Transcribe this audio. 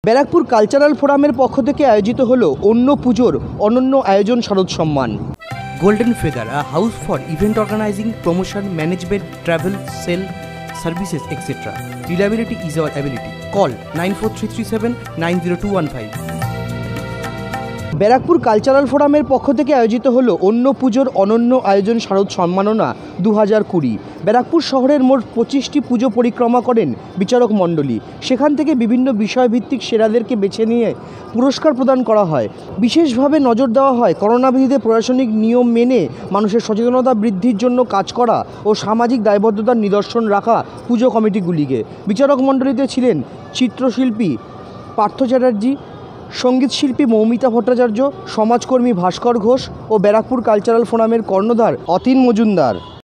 Barrackpore cultural ফোরামের পক্ষ থেকে আয়োজিত হলো অন্য পুজোর অনন্য আয়োজন শারদ সম্মান। Golden feather, a house for event organizing, promotion, management, travel, sale, services, etc. Reliability is our ability. Call 94337 90215. Barrackpore cultural ফোরামের পক্ষ থেকে আয়োজিত হলো অন্য পুজোর অনন্য আয়োজন শারদ সম্মাননা 2020। ব্যারাকপুর শহরের মোট 25টি পুজো পরিক্রমা করেন বিচারক মণ্ডলী। সেখান থেকে বিভিন্ন বিষয়ভিত্তিক সেরাদেরকে বেছে নিয়ে পুরস্কার প্রদান করা হয়। বিশেষভাবে নজর দেওয়া হয় করোনা বিধিতে প্রশাসনিক নিয়ম মেনে মানুষের সচেতনতা বৃদ্ধির জন্য কাজ করা ও সামাজিক দায়বদ্ধতার নিদর্শন রাখা পুজো কমিটিগুলিকে। বিচারক মণ্ডলীতে ছিলেন চিত্রশিল্পী পার্থ চ্যাটার্জি, সঙ্গীত শিল্পী মৌমিতা ভট্টাচার্য, সমাজকর্মী ভাস্কর ঘোষ ও ব্যারাকপুর কালচারাল ফোরামের কর্ণধার অতীন মজুমদার।